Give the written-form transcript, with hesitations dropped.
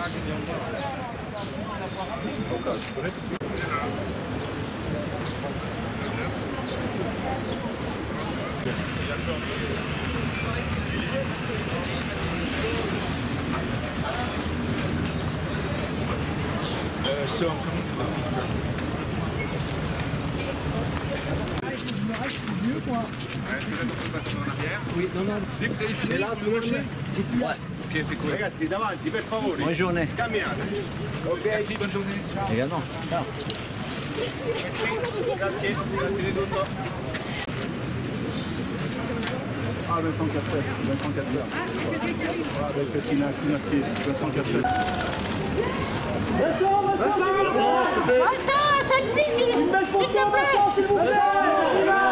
Oui, non, non. C'est là, c'est marché? Ok, c'est cool. Ragazzi, davanti, per favore. Bonne journée. Camminate. Ok? Merci, bonne journée. Également. Ciao. Grazie, grazie di tutto. Ah, Vincent Cassel. Vincent Cassel. Ah, avec Tina Pied. Vincent Cassel. Vincent, cette fille, s'il te plaît.